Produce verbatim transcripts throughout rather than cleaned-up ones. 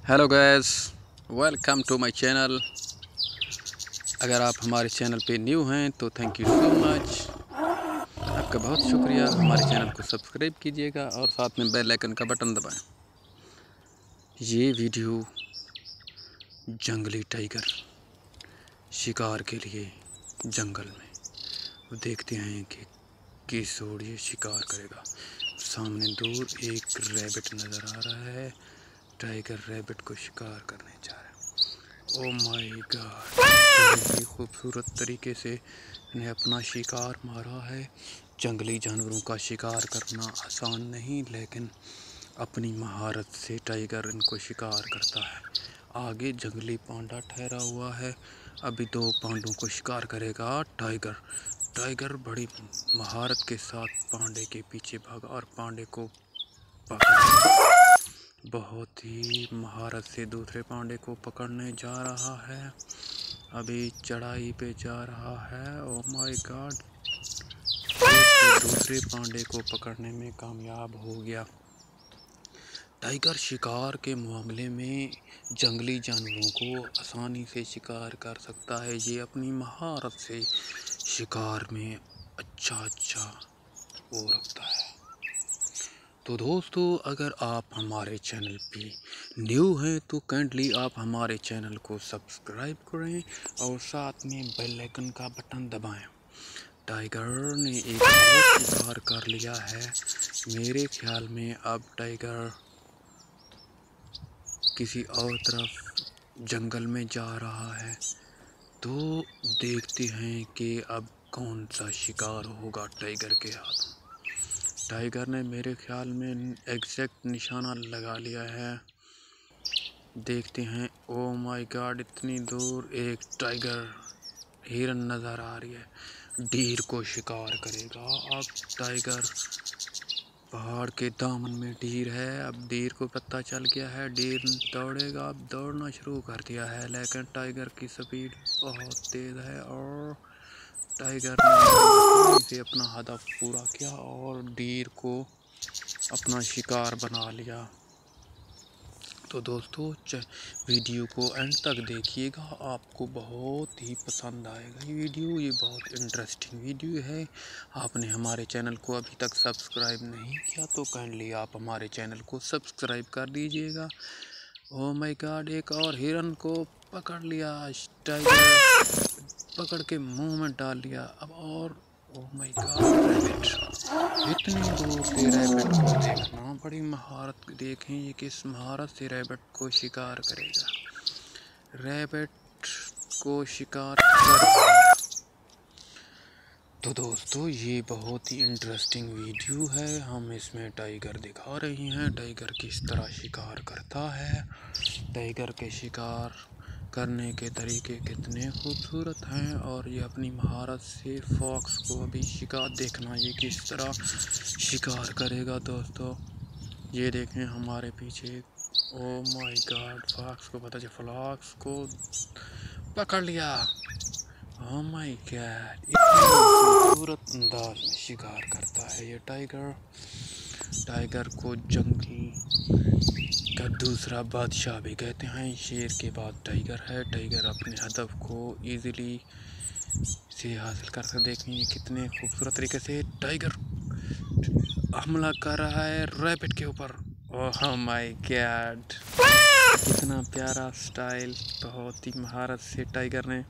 Hello guys, welcome to my channel. अगर आप हमारे चैनल पे न्यू हैं तो थैंक यू सो मच, आपका बहुत शुक्रिया। हमारे चैनल को सब्सक्राइब कीजिएगा और साथ में बेल आइकन का बटन दबाएं। ये वीडियो जंगली टाइगर शिकार के लिए जंगल में देखते हैं कि किस ओर ये शिकार करेगा। सामने दूर एक रैबिट नज़र आ रहा है। टाइगर रैबिट को शिकार करने जा रहा है। ओह माय गॉड, बड़े ही खूबसूरत तरीके से इन्हें अपना शिकार मारा है। जंगली जानवरों का शिकार करना आसान नहीं, लेकिन अपनी महारत से टाइगर इनको शिकार करता है। आगे जंगली पांडा ठहरा हुआ है। अभी दो पांडों को शिकार करेगा टाइगर। टाइगर बड़ी महारत के साथ पांडे के पीछे भागा और पांडे को पकड़ा। बहुत ही महारत से दूसरे पांडे को पकड़ने जा रहा है। अभी चढ़ाई पे जा रहा है। ओह माय गॉड, दूसरे पांडे को पकड़ने में कामयाब हो गया। टाइगर शिकार के मामले में जंगली जानवरों को आसानी से शिकार कर सकता है। ये अपनी महारत से शिकार में अच्छा अच्छा वो रखता है। तो दोस्तों, अगर आप हमारे चैनल पे न्यू हैं तो काइंडली आप हमारे चैनल को सब्सक्राइब करें और साथ में बेल आइकन का बटन दबाएं। टाइगर ने एक और शिकार कर लिया है। मेरे ख्याल में अब टाइगर किसी और तरफ जंगल में जा रहा है। तो देखते हैं कि अब कौन सा शिकार होगा टाइगर के हाथों। टाइगर ने मेरे ख्याल में एग्जैक्ट निशाना लगा लिया है। देखते हैं। ओह माय गॉड, इतनी दूर एक टाइगर हिरन नज़र आ रही है। डीर को शिकार करेगा अब टाइगर। पहाड़ के दामन में डीर है। अब डीर को पता चल गया है, डीर दौड़ेगा। अब दौड़ना शुरू कर दिया है, लेकिन टाइगर की स्पीड बहुत तेज़ है और टाइगर ने से अपना हदफ पूरा किया और डीर को अपना शिकार बना लिया। तो दोस्तों, वीडियो को एंड तक देखिएगा, आपको बहुत ही पसंद आएगा ये वीडियो। ये बहुत इंटरेस्टिंग वीडियो है। आपने हमारे चैनल को अभी तक सब्सक्राइब नहीं किया तो काइंडली आप हमारे चैनल को सब्सक्राइब कर दीजिएगा। ओह माय गॉड, एक और हिरन को पकड़ लिया। टाइगर पकड़ के मुंह में डाल लिया। अब और ओह माय गॉड, रैबिट। इतनी दूर से रैबिट को देखना, बड़ी महारत। देखें ये किस महारत से रैबिट को शिकार करेगा। रैबिट को शिकार कर। तो दोस्तों, ये बहुत ही इंटरेस्टिंग वीडियो है। हम इसमें टाइगर दिखा रही हैं, टाइगर किस तरह शिकार करता है। टाइगर के शिकार करने के तरीके कितने खूबसूरत हैं और ये अपनी महारत से फॉक्स को अभी शिकार देखना, ये किस तरह शिकार करेगा। दोस्तों, ये देखें हमारे पीछे। ओह माय गॉड, फॉक्स को पता चला, फॉक्स को पकड़ लिया। ओह माय गॉड, इतनी खूबसूरत अंदाज में शिकार करता है ये टाइगर। टाइगर को जंगल का दूसरा बादशाह भी कहते हैं। शेर के बाद टाइगर है। टाइगर अपने हदफ को इजीली से हासिल कर सकते। देखें ये कितने खूबसूरत तरीके से टाइगर हमला कर रहा है रैबिट के ऊपर। ओह माय गॉड, कितना प्यारा स्टाइल। बहुत ही महारत से टाइगर ने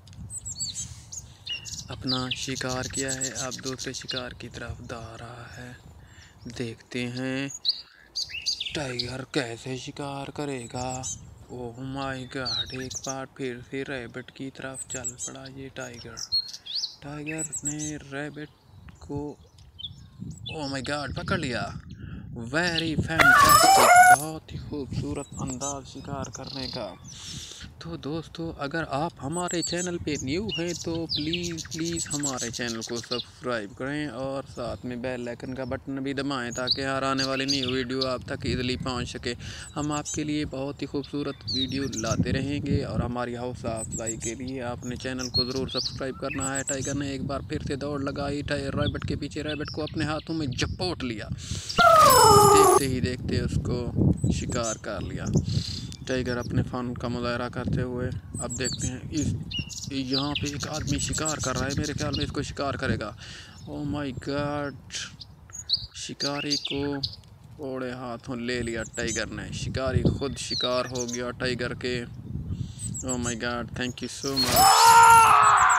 अपना शिकार किया है। अब दूसरे शिकार की तरफ दौड़ रहा है। देखते हैं टाइगर कैसे शिकार करेगा। ओह माय गॉड, एक बार फिर से रैबिट की तरफ चल पड़ा ये टाइगर। टाइगर ने रैबिट को ओह माय गॉड पकड़ लिया। वेरी फैंटास्टिक, बहुत ही खूबसूरत अंदाज शिकार करने का। तो दोस्तों, अगर आप हमारे चैनल पे न्यू हैं तो प्लीज़ प्लीज़ हमारे चैनल को सब्सक्राइब करें और साथ में बेल आइकन का बटन भी दबाएं ताकि हर आने वाली न्यू वीडियो आप तक इजीली पहुंच सके। हम आपके लिए बहुत ही खूबसूरत वीडियो लाते रहेंगे और हमारी हौसला अफजाई के लिए आपने चैनल को ज़रूर सब्सक्राइब करना है। टाइगर ने एक बार फिर से दौड़ लगाई। टाइगर रैबिट के पीछे, रैबिट को अपने हाथों में झपोट लिया। देखते ही देखते उसको शिकार कर लिया। टाइगर अपने फन का मुजाहरा करते हुए अब देखते हैं इस यहाँ पे एक आदमी शिकार कर रहा है, मेरे ख्याल में इसको शिकार करेगा। ओह माय गॉड, शिकारी को ओड़े हाथों ले लिया टाइगर ने। शिकारी खुद शिकार हो गया टाइगर के। Oh my god, thank you so much.